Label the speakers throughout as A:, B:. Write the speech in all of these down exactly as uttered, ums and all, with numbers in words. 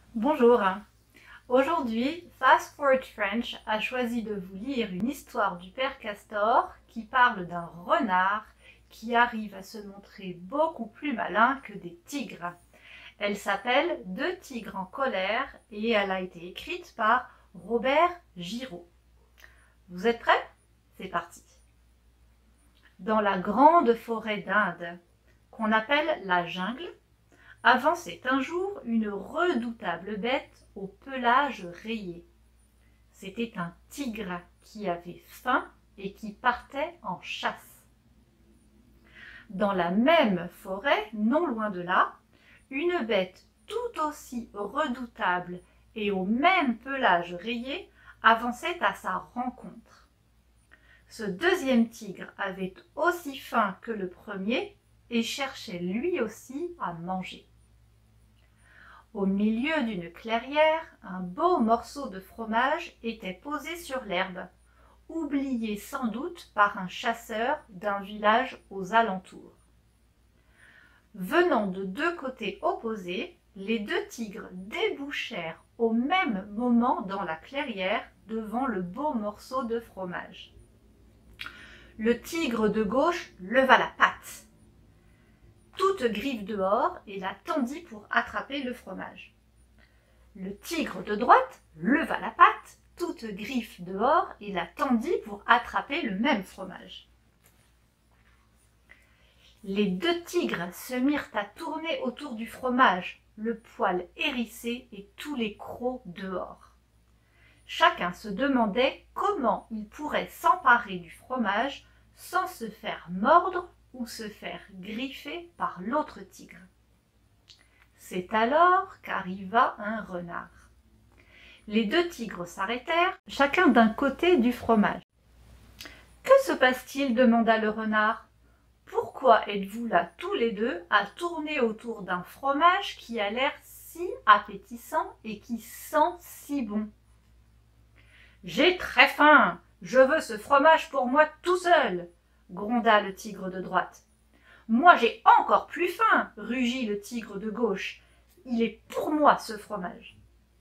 A: Bonjour. Aujourd'hui, Fast Forward French a choisi de vous lire une histoire du père Castor qui parle d'un renard qui arrive à se montrer beaucoup plus malin que des tigres. Elle s'appelle Deux tigres en colère et elle a été écrite par Robert Giraud. Vous êtes prêts? C'est parti. Dans la grande forêt d'Inde, qu'on appelle la jungle, avançait un jour une redoutable bête au pelage rayé. C'était un tigre qui avait faim et qui partait en chasse. Dans la même forêt, non loin de là, une bête tout aussi redoutable et au même pelage rayé avançait à sa rencontre. Ce deuxième tigre avait aussi faim que le premier et cherchait lui aussi à manger. Au milieu d'une clairière, un beau morceau de fromage était posé sur l'herbe, oublié sans doute par un chasseur d'un village aux alentours. Venant de deux côtés opposés, les deux tigres débouchèrent au même moment dans la clairière devant le beau morceau de fromage. Le tigre de gauche leva la patte, toute griffe dehors, et la tendit pour attraper le fromage. Le tigre de droite leva la patte, toute griffe dehors, et la tendit pour attraper le même fromage. Les deux tigres se mirent à tourner autour du fromage, le poil hérissé et tous les crocs dehors. Chacun se demandait comment il pourrait s'emparer du fromage sans se faire mordre ou se faire griffer par l'autre tigre. C'est alors qu'arriva un renard. Les deux tigres s'arrêtèrent, chacun d'un côté du fromage. « Que se passe-t-il » demanda le renard. « Pourquoi êtes-vous là tous les deux à tourner autour d'un fromage qui a l'air si appétissant et qui sent si bon ?»« J'ai très faim, je veux ce fromage pour moi tout seul !» gronda le tigre de droite. « Moi j'ai encore plus faim !» rugit le tigre de gauche. « Il est pour moi ce fromage !»«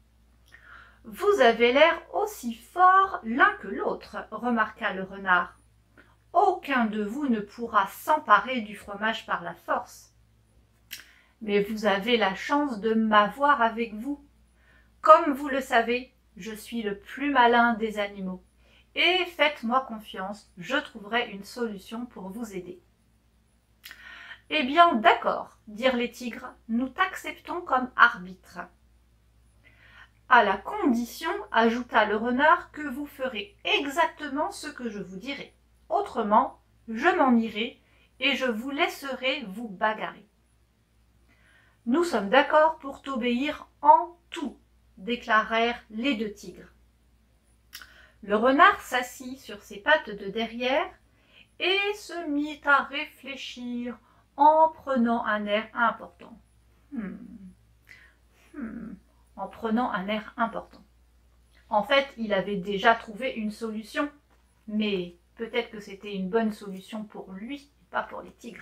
A: Vous avez l'air aussi forts l'un que l'autre, » remarqua le renard. « Aucun de vous ne pourra s'emparer du fromage par la force. Mais vous avez la chance de m'avoir avec vous. Comme vous le savez, je suis le plus malin des animaux. Et faites-moi confiance, je trouverai une solution pour vous aider. »« Eh bien, d'accord, » dirent les tigres, « nous t'acceptons comme arbitre. »« À la condition, ajouta le renard, que vous ferez exactement ce que je vous dirai. Autrement, je m'en irai et je vous laisserai vous bagarrer. »« Nous sommes d'accord pour t'obéir en tout, » déclarèrent les deux tigres. Le renard s'assit sur ses pattes de derrière et se mit à réfléchir en prenant un air important. Hmm. Hmm. En prenant un air important. En fait, il avait déjà trouvé une solution, mais peut-être que c'était une bonne solution pour lui, et pas pour les tigres.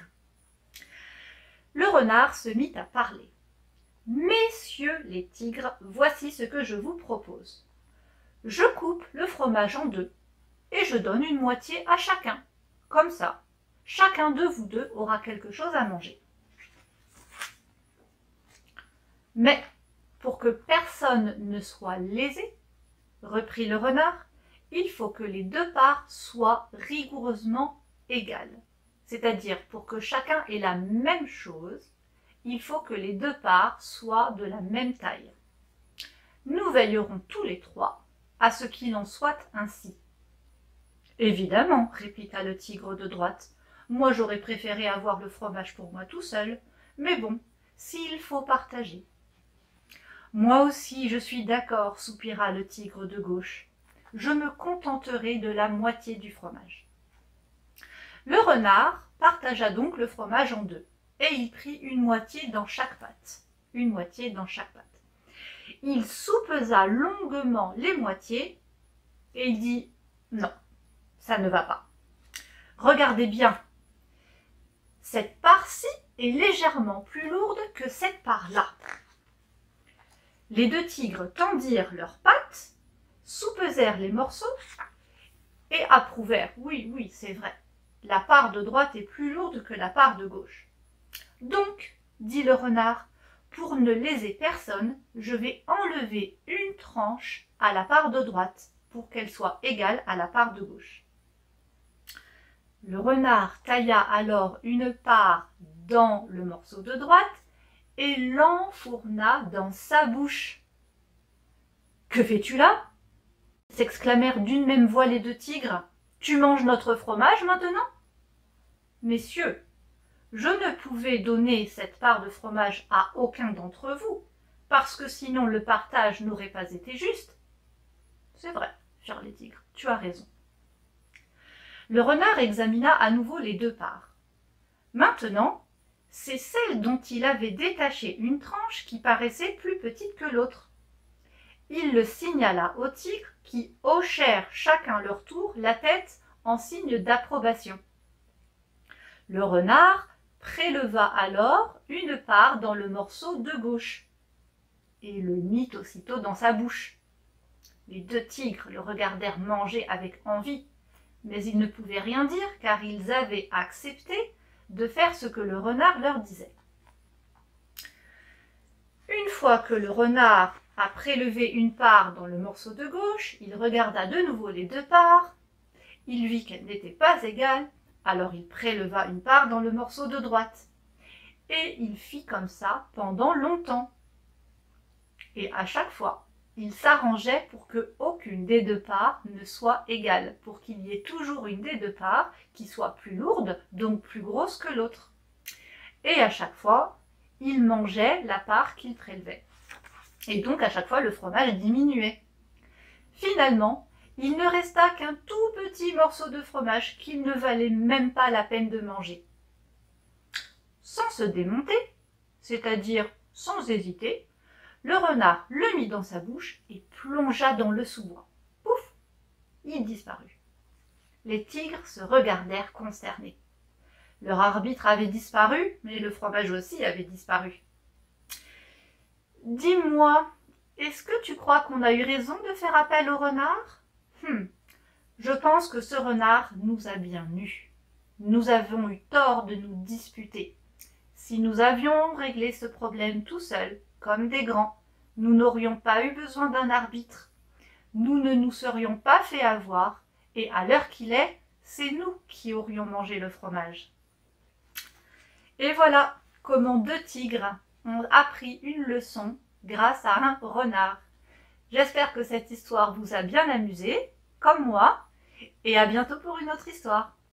A: Le renard se mit à parler. « Messieurs les tigres, voici ce que je vous propose. Je coupe le fromage en deux et je donne une moitié à chacun. Comme ça, chacun de vous deux aura quelque chose à manger. Mais pour que personne ne soit lésé, reprit le renard, il faut que les deux parts soient rigoureusement égales. C'est-à-dire, pour que chacun ait la même chose, il faut que les deux parts soient de la même taille. Nous veillerons tous les trois à ce qu'il en soit ainsi. »« Évidemment, » répliqua le tigre de droite, « moi j'aurais préféré avoir le fromage pour moi tout seul, mais bon, s'il faut partager. »« Moi aussi, je suis d'accord, » soupira le tigre de gauche, « je me contenterai de la moitié du fromage. » Le renard partagea donc le fromage en deux, et il prit une moitié dans chaque patte, une moitié dans chaque patte. Il soupesa longuement les moitiés et il dit « Non, ça ne va pas. Regardez bien, cette part-ci est légèrement plus lourde que cette part-là. » Les deux tigres tendirent leurs pattes, soupesèrent les morceaux et approuvèrent. Oui, oui, c'est vrai. La part de droite est plus lourde que la part de gauche. Donc, dit le renard, pour ne léser personne, je vais enlever une tranche à la part de droite pour qu'elle soit égale à la part de gauche. Le renard tailla alors une part dans le morceau de droite et l'enfourna dans sa bouche. « Que fais-tu là ?» s'exclamèrent d'une même voix les deux tigres. « Tu manges notre fromage maintenant ?» Messieurs, je ne pouvais donner cette part de fromage à aucun d'entre vous, parce que sinon le partage n'aurait pas été juste. C'est vrai, firent les tigres, tu as raison. Le renard examina à nouveau les deux parts. Maintenant, c'est celle dont il avait détaché une tranche qui paraissait plus petite que l'autre. Il le signala aux tigres qui hochèrent chacun leur tour la tête en signe d'approbation. Le renard préleva alors une part dans le morceau de gauche et le mit aussitôt dans sa bouche. Les deux tigres le regardèrent manger avec envie, mais ils ne pouvaient rien dire car ils avaient accepté de faire ce que le renard leur disait. Une fois que le renard a prélevé une part dans le morceau de gauche, il regarda de nouveau les deux parts. Il vit qu'elles n'étaient pas égales, alors il préleva une part dans le morceau de droite. Et il fit comme ça pendant longtemps. Et à chaque fois, il s'arrangeait pour que aucune des deux parts ne soit égale, pour qu'il y ait toujours une des deux parts qui soit plus lourde, donc plus grosse que l'autre. Et à chaque fois, il mangeait la part qu'il prélevait. Et donc à chaque fois, le fromage diminuait. Finalement, il ne resta qu'un tout petit morceau de fromage qu'il ne valait même pas la peine de manger. Sans se démonter, c'est-à-dire sans hésiter, le renard le mit dans sa bouche et plongea dans le sous-bois. Pouf! Il disparut. Les tigres se regardèrent consternés. Leur arbitre avait disparu, mais le fromage aussi avait disparu. « Dis-moi, est-ce que tu crois qu'on a eu raison de faire appel au renard ? Hum, je pense que ce renard nous a bien nus. Nous avons eu tort de nous disputer. Si nous avions réglé ce problème tout seuls, comme des grands, nous n'aurions pas eu besoin d'un arbitre. Nous ne nous serions pas fait avoir, et à l'heure qu'il est, c'est nous qui aurions mangé le fromage. » Et voilà comment deux tigres ont appris une leçon grâce à un renard. J'espère que cette histoire vous a bien amusé, comme moi, et à bientôt pour une autre histoire.